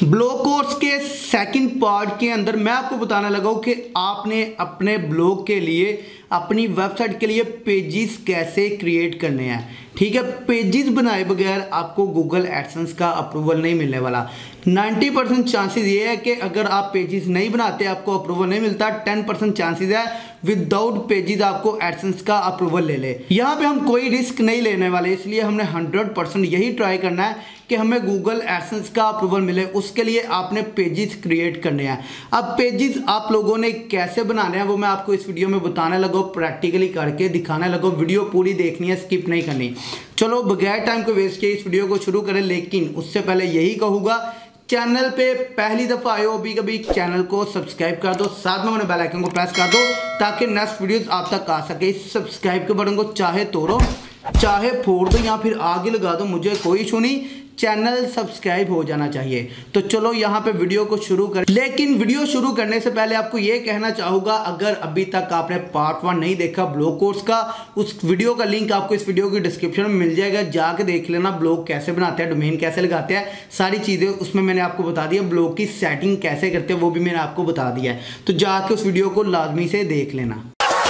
Blog course के second part के अंदर मैं आपको बताने लगा हूं कि आपने अपने ब्लॉग के लिए, अपनी वेबसाइट के लिए पेजेस कैसे क्रिएट करने हैं। ठीक है, पेजेस बनाए बगैर आपको गूगल एडसेंस का अप्रूवल नहीं मिलने वाला। 90% चांसेस ये है कि अगर आप पेजेस नहीं बनाते आपको अप्रूवल नहीं मिलता। 10% चांसेस है विदाउट पेजेस आपको एडसेंस का अप्रूवल ले ले। यहाँ पे हम कोई रिस्क नहीं लेने वाले, इसलिए हमने 100% यही ट्राई करना है कि हमें गूगल एडसेंस का अप्रूवल मिले। उसके लिए आपने पेजेस क्रिएट करने हैं। अब पेजेस आप लोगों ने कैसे बनाने हैं वो मैं आपको इस वीडियो में बताने लगा, प्रैक्टिकली करके दिखाने लगा। वीडियो पूरी देखनी है, स्किप नहीं करनी। चलो बगैर टाइम को वेस्ट किए इस वीडियो को शुरू करें, लेकिन उससे पहले यही कहूँगा, चैनल पे पहली दफ़ा आए हो अभी कभी चैनल को सब्सक्राइब कर दो, साथ में बेल आइकन को प्रेस कर दो ताकि नेक्स्ट वीडियोस आप तक आ सके। इस सब्सक्राइब के बटन को चाहे तोड़ो चाहे फोड़ दो या फिर आगे लगा दो, मुझे कोई इशू नहीं, चैनल सब्सक्राइब हो जाना चाहिए। तो चलो यहाँ पे वीडियो को शुरू करें। लेकिन वीडियो शुरू करने से पहले आपको ये कहना चाहूँगा, अगर अभी तक आपने पार्ट 1 नहीं देखा ब्लॉग कोर्स का, उस वीडियो का लिंक आपको इस वीडियो की डिस्क्रिप्शन में मिल जाएगा, जाके देख लेना। ब्लॉग कैसे बनाते हैं, डोमेन कैसे लगाते हैं, सारी चीज़ें उसमें मैंने आपको बता दिया। ब्लॉग की सेटिंग कैसे करते हैं वो भी मैंने आपको बता दिया है, तो जाके उस वीडियो को लाजमी से देख लेना।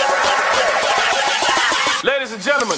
Ladies and gentlemen.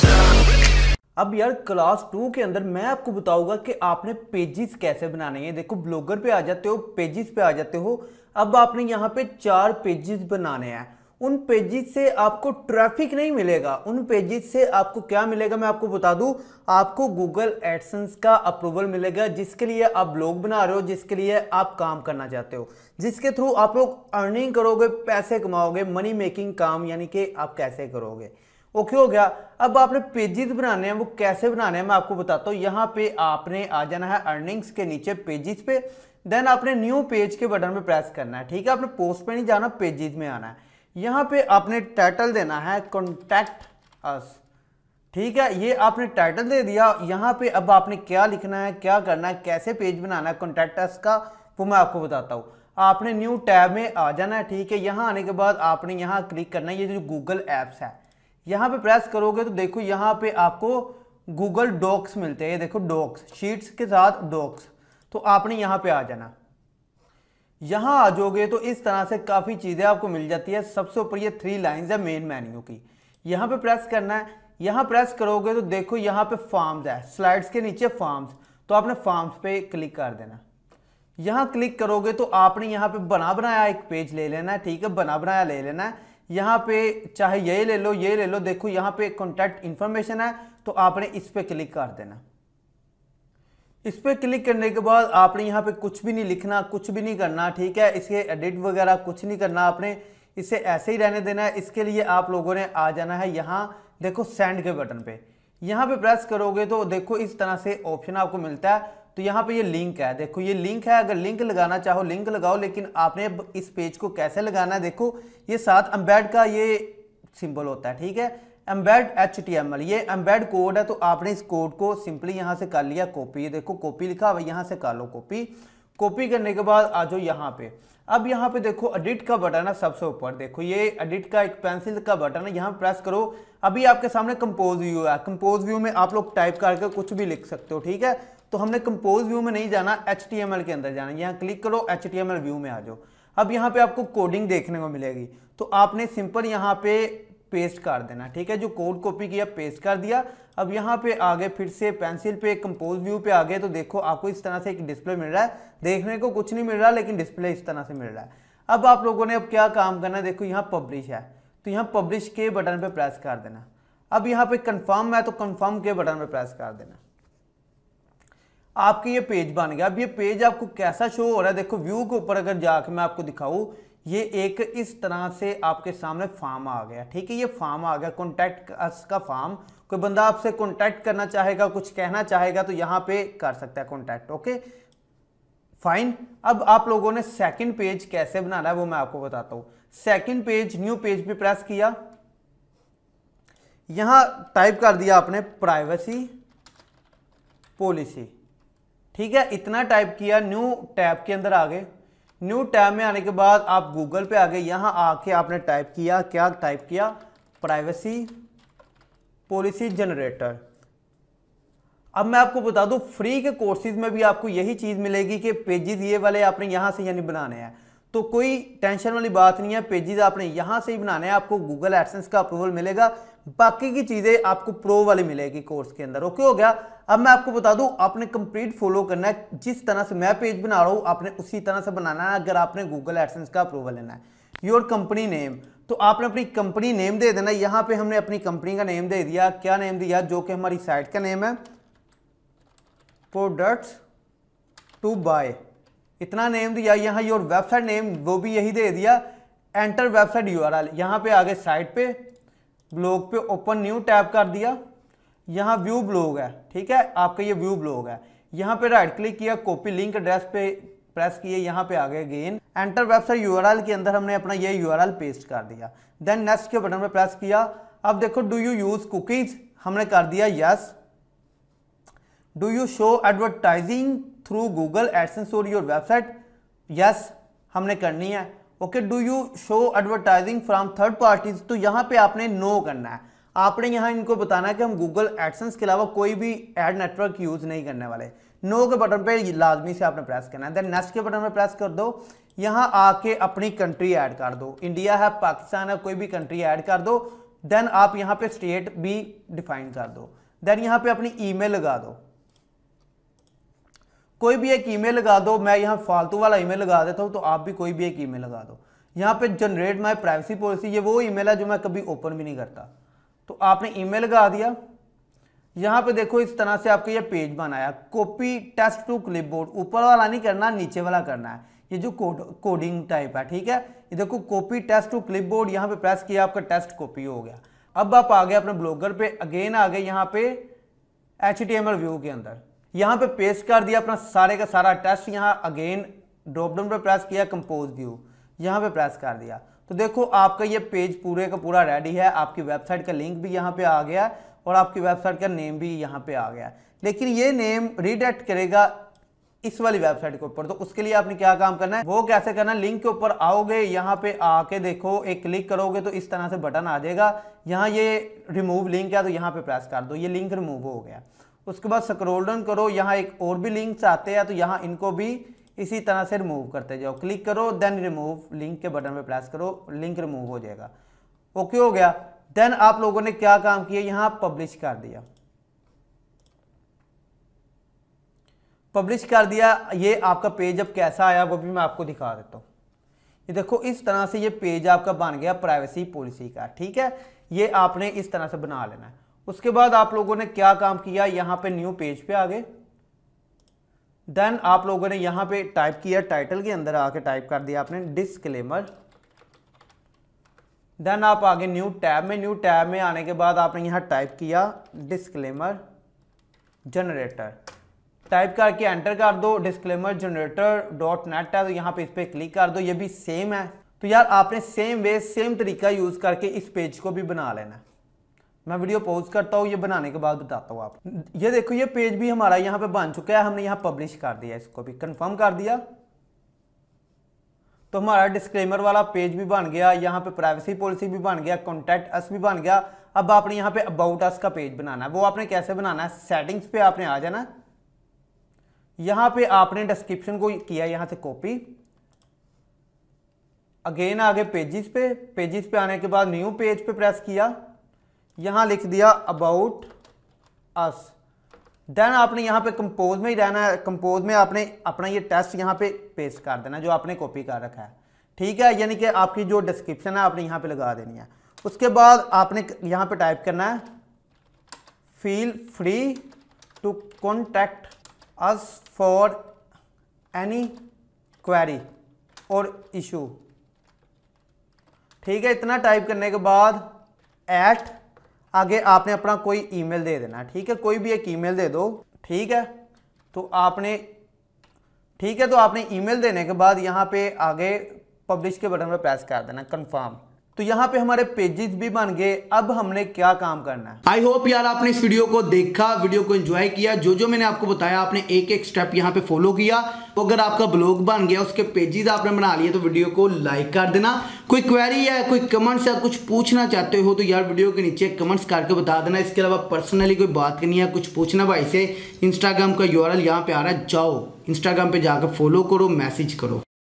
अब यार क्लास 2 के अंदर मैं आपको बताऊंगा कि आपने पेजेस कैसे बनाने हैं। देखो ब्लॉगर पे आ जाते हो, पेजेस पे आ जाते हो। अब आपने यहाँ पे 4 पेजेस बनाने हैं। उन पेजेस से आपको ट्रैफिक नहीं मिलेगा, उन पेजेस से आपको क्या मिलेगा मैं आपको बता दूं, आपको गूगल एडसेंस का अप्रूवल मिलेगा, जिसके लिए आप ब्लॉग बना रहे हो, जिसके लिए आप काम करना चाहते हो, जिसके थ्रू आप लोग अर्निंग करोगे, पैसे कमाओगे, मनी मेकिंग काम, यानी कि आप कैसे करोगे। ओके हो गया। अब आपने पेजेस बनाने हैं, वो कैसे बनाने हैं मैं आपको बताता हूँ। यहाँ पे आपने आ जाना है अर्निंग्स के नीचे पेजेस पे, देन आपने न्यू पेज के बटन पे प्रेस करना है। ठीक है, आपने पोस्ट पे नहीं जाना, पेजेस में आना है। यहाँ पे आपने टाइटल देना है कॉन्टैक्ट अस। ठीक है, ये आपने टाइटल दे दिया। यहाँ पे अब आपने क्या लिखना है, क्या करना है, कैसे पेज बनाना है कॉन्टैक्ट अस का, वो मैं आपको बताता हूँ। आपने न्यू टैब में आ जाना है। ठीक है, यहाँ आने के बाद आपने यहाँ क्लिक करना है, ये जो गूगल एप्स है यहाँ पे प्रेस करोगे तो देखो यहाँ पे आपको गूगल डॉक्स मिलते हैं। देखो डॉक्स, शीट्स के साथ डॉक्स, तो आपने यहाँ पे आ जाना। यहाँ आ जाओगे तो इस तरह से काफ़ी चीज़ें आपको मिल जाती है। सबसे ऊपर ये 3 लाइंस है मेन मेन्यू की, यहाँ पे प्रेस करना है। यहाँ प्रेस करोगे तो देखो यहाँ पे फॉर्म्स है, स्लाइड्स के नीचे फॉर्म्स, तो आपने फॉर्म्स पे क्लिक कर देना। यहाँ क्लिक करोगे तो आपने यहाँ पे बना बनाया एक पेज ले लेना है। ठीक है, बना बनाया ले लेना है। यहाँ पे चाहे ये ले लो, ये ले लो। देखो यहाँ पे कॉन्टैक्ट इन्फॉर्मेशन है, तो आपने इस पे क्लिक कर देना। इस पे क्लिक करने के बाद आपने यहाँ पे कुछ भी नहीं लिखना, कुछ भी नहीं करना। ठीक है, इसके एडिट वगैरह कुछ नहीं करना, आपने इसे ऐसे ही रहने देना है। इसके लिए आप लोगों ने आ जाना है यहाँ देखो सेंड के बटन पे। यहाँ पे प्रेस करोगे तो देखो इस तरह से ऑप्शन आपको मिलता है। तो यहाँ पे ये लिंक है, देखो ये लिंक है। अगर लिंक लगाना चाहो लिंक लगाओ, लेकिन आपने इस पेज को कैसे लगाना है, देखो ये साथ एम्बेड का ये सिंबल होता है। ठीक है, एम्बेड HTML, ये एम्बेड कोड है। तो आपने इस कोड को सिंपली यहाँ से कर लिया कॉपी। देखो कॉपी लिखा हुआ, यहाँ से कर लो कॉपी। कॉपी करने के बाद आ जाओ यहाँ पे। अब यहाँ पे देखो एडिट का बटन है सबसे ऊपर, देखो ये एडिट का एक पेंसिल का बटन है, यहाँ प्रेस करो। अभी आपके सामने कंपोज व्यू है, कंपोज व्यू में आप लोग टाइप करके कुछ भी लिख सकते हो। ठीक है, तो हमने कंपोज व्यू में नहीं जाना, HTML के अंदर जाना। यहाँ क्लिक करो, HTML व्यू में आ जाओ। अब यहाँ पे आपको कोडिंग देखने को मिलेगी, तो आपने सिंपल यहाँ पे पेस्ट कर देना। ठीक है, जो कोड कॉपी किया पेस्ट कर दिया। अब यहाँ पे आगे फिर से पेंसिल पे कंपोज व्यू पे आ गए, तो देखो आपको इस तरह से एक डिस्प्ले मिल रहा है। देखने को कुछ नहीं मिल रहा, लेकिन डिस्प्ले इस तरह से मिल रहा है। अब आप लोगों ने अब क्या काम करना है, देखो यहाँ पब्लिश है, तो यहाँ पब्लिश के बटन पे प्रेस कर देना। अब यहाँ पे कन्फर्म है, तो कन्फर्म के बटन पे प्रेस कर देना। आपके ये पेज बन गया। अब ये पेज आपको कैसा शो हो रहा है, देखो व्यू के ऊपर अगर जाके मैं आपको दिखाऊं, ये एक इस तरह से आपके सामने फॉर्म आ गया। ठीक है, ये फॉर्म आ गया कॉन्टैक्ट अस का फॉर्म। कोई बंदा आपसे कॉन्टैक्ट करना चाहेगा, कुछ कहना चाहेगा, तो यहाँ पे कर सकता है कॉन्टैक्ट। Okay fine. अब आप लोगों ने सेकंड पेज कैसे बनाना है वो मैं आपको बताता हूँ। सेकंड पेज, न्यू पेज पे प्रेस किया, यहाँ टाइप कर दिया आपने प्राइवेसी पॉलिसी। ठीक है, इतना टाइप किया, न्यू टैब के अंदर आ गए। न्यू टैब में आने के बाद आप गूगल पे आ गए। यहाँ आके आपने टाइप किया, क्या टाइप किया, प्राइवेसी पॉलिसी जनरेटर। अब मैं आपको बता दूं फ्री के कोर्सेज में भी आपको यही चीज़ मिलेगी कि पेजेस ये वाले आपने यहाँ से यानी बनाने हैं, तो कोई टेंशन वाली बात नहीं है। पेजेस आपने यहाँ से ही बनाने हैं, आपको गूगल एडसेंस का अप्रूवल मिलेगा, बाकी की चीज़ें आपको प्रो वाली मिलेगी कोर्स के अंदर। ओके हो गया। अब मैं आपको बता दूं आपने कंप्लीट फॉलो करना है, जिस तरह से मैं पेज बना रहा हूँ आपने उसी तरह से बनाना है अगर आपने गूगल एडसेंस का अप्रूवल लेना है। योर कंपनी नेम, तो आपने अपनी कंपनी नेम दे देना। यहाँ पे हमने अपनी कंपनी का नेम दे दिया, क्या नेम दिया, जो कि हमारी साइट का नेम है, प्रोडक्ट्स टू बाय, इतना नेम दिया। यहाँ योर वेबसाइट नेम वो भी यही दे दिया। एंटर वेबसाइट यूआरएल, यहाँ पे आगे साइट पे ब्लॉग पे ओपन न्यू टैब कर दिया। यहाँ व्यू ब्लॉग है, ठीक है, आपका ये व्यू ब्लॉग है। यहाँ पे राइट क्लिक किया, कॉपी लिंक एड्रेस पे प्रेस किए, यहाँ पे आ गए अगेन एंटर वेबसाइट यूआरएल के अंदर हमने अपना ये यूआरएल पेस्ट कर दिया। देन नेक्स्ट के बटन पे प्रेस किया। अब देखो डू यू यूज कुकीज, हमने कर दिया yes. Do you show advertising through Google AdSense और योर वेबसाइट, यस हमने करनी है। Okay, do you show advertising from third parties, तो यहाँ पे आपने नो करना है। आपने यहाँ इनको बताना है कि हम गूगल एडसेंस के अलावा कोई भी एड नेटवर्क यूज नहीं करने वाले। नो के बटन पे लाजमी से आपने प्रेस करना है। देन नेक्स्ट के बटन पे प्रेस कर दो। यहाँ आके अपनी कंट्री ऐड कर दो, इंडिया है, पाकिस्तान है, कोई भी कंट्री ऐड कर दो। देन आप यहाँ पे स्टेट भी डिफाइन कर दो। देन यहाँ पे अपनी ईमेल लगा दो, कोई भी एक ईमेल लगा दो। मैं यहाँ फालतू वाला ईमेल लगा देता हूँ, तो आप भी कोई भी एक ईमेल लगा दो। यहाँ पे जनरेट माय प्राइवेसी पॉलिसी, ये वो ईमेल है जो मैं कभी ओपन भी नहीं करता, तो आपने ईमेल लगा दिया। यहाँ पे देखो इस तरह से आपका ये पेज बनाया। कॉपी टेस्ट टू क्लिपबोर्ड, ऊपर वाला नहीं करना, नीचे वाला करना है, ये जो कोडिंग टाइप है, ठीक है। ये देखो कॉपी टेस्ट टू क्लिपबोर्ड, यहाँ पे प्रेस किया, आपका टेस्ट कॉपी हो गया। अब आप आ गए अपने ब्लॉगर पे, अगेन आ गए यहाँ पे HTML व्यू के अंदर, यहाँ पे पेस्ट कर दिया अपना सारे का सारा टेस्ट। यहाँ अगेन ड्रॉप डाउन पे प्रेस किया, कंपोज व्यू यहाँ पे प्रेस कर दिया। तो देखो आपका ये पेज पूरे का पूरा रेडी है। आपकी वेबसाइट का लिंक भी यहाँ पे आ गया और आपकी वेबसाइट का नेम भी यहाँ पे आ गया। लेकिन ये नेम रीडायरेक्ट करेगा इस वाली वेबसाइट के ऊपर, तो उसके लिए आपने क्या काम करना है, वो कैसे करना है, लिंक के ऊपर आओगे, यहाँ पे आके देखो एक क्लिक करोगे तो इस तरह से बटन आ जाएगा। यहाँ ये रिमूव लिंक है, तो यहाँ पे प्रेस कर दो, ये लिंक रिमूव हो गया। उसके बाद स्क्रॉल डाउन करो, यहाँ एक और भी लिंक्स आते हैं, तो यहाँ इनको भी इसी तरह से रिमूव करते जाओ। क्लिक करो, देन रिमूव लिंक के बटन पे प्रेस करो, लिंक रिमूव हो जाएगा। ओके हो गया। देन आप लोगों ने क्या काम किया, यहाँ पब्लिश कर दिया। पब्लिश कर दिया, ये आपका पेज अब कैसा आया वो भी मैं आपको दिखा देता हूँ। ये देखो इस तरह से ये पेज आपका बन गया प्राइवेसी पॉलिसी का, ठीक है। ये आपने इस तरह से बना लेना है। उसके बाद आप लोगों ने क्या काम किया, यहाँ पे न्यू पेज पे आ गए। देन आप लोगों ने यहाँ पे टाइप किया, टाइटल के अंदर आके टाइप कर दिया आपने डिस्क्लेमर। देन आप आगे न्यू टैब में, न्यू टैब में आने के बाद आपने यहाँ टाइप किया डिस्क्लेमर जनरेटर, टाइप करके एंटर कर दो। डिस्क्लेमर जनरेटर .net है, तो यहाँ पे इस पर क्लिक कर दो। ये भी सेम है, तो यार आपने सेम वे सेम तरीका यूज करके इस पेज को भी बना लेना है। मैं वीडियो पॉज करता हूँ, ये बनाने के बाद बताता हूँ आप। ये देखो ये पेज भी हमारा यहाँ पे बन चुका है, हमने यहाँ पब्लिश कर दिया, इसको भी कंफर्म कर दिया, तो हमारा डिस्क्लेमर वाला पेज भी बन गया। यहाँ पे प्राइवेसी पॉलिसी भी बन गया, कॉन्टैक्ट अस भी बन गया। अब आपने यहाँ पे अबाउट अस का पेज बनाना है। वो आपने कैसे बनाना है, सेटिंग्स पे आपने आ जाना, यहाँ पे आपने डिस्क्रिप्शन को किया यहाँ से कॉपी, अगेन आगे पेजेस पे, पेजेस पे आने के बाद न्यू पेज पे प्रेस किया, यहाँ लिख दिया अबाउट अस। देन आपने यहाँ पे कंपोज में ही रहना है, कंपोज में आपने अपना ये टेस्ट यहाँ पे पेस्ट कर देना जो आपने कॉपी कर रखा है, ठीक है। यानी कि आपकी जो डिस्क्रिप्शन है आपने यहाँ पे लगा देनी है। उसके बाद आपने यहाँ पे टाइप करना है feel free to contact us for any query और इशू, ठीक है। इतना टाइप करने के बाद एट आगे आपने अपना कोई ईमेल दे देना, ठीक है, कोई भी एक ईमेल दे दो, ठीक है। तो आपने ईमेल देने के बाद यहाँ पे आगे पब्लिश के बटन पे प्रेस कर देना, कंफर्म। तो यहाँ पे हमारे पेजेस भी बन गए। अब हमने क्या काम करना है? आई होप यार आपने इस वीडियो को देखा, वीडियो को एंजॉय किया। जो जो मैंने आपको बताया आपने एक एक स्टेप यहाँ पे फॉलो किया। तो अगर आपका ब्लॉग बन गया, उसके पेजेस आपने बना लिए, तो वीडियो को लाइक कर देना। कोई क्वेरी है, कोई कमेंट्स या कुछ पूछना चाहते हो तो यार वीडियो के नीचे कमेंट्स करके बता देना। इसके अलावा पर्सनली कोई बात करनी है, कुछ पूछना भाई से, इंस्टाग्राम का यूआरएल यहाँ पे आ रहा है, जाओ इंस्टाग्राम पे जाकर फॉलो करो, मैसेज करो।